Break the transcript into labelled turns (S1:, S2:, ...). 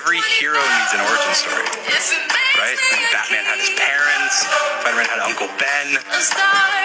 S1: every hero needs an origin story, right? I mean, Batman had his parents, Spider-Man had Uncle Ben.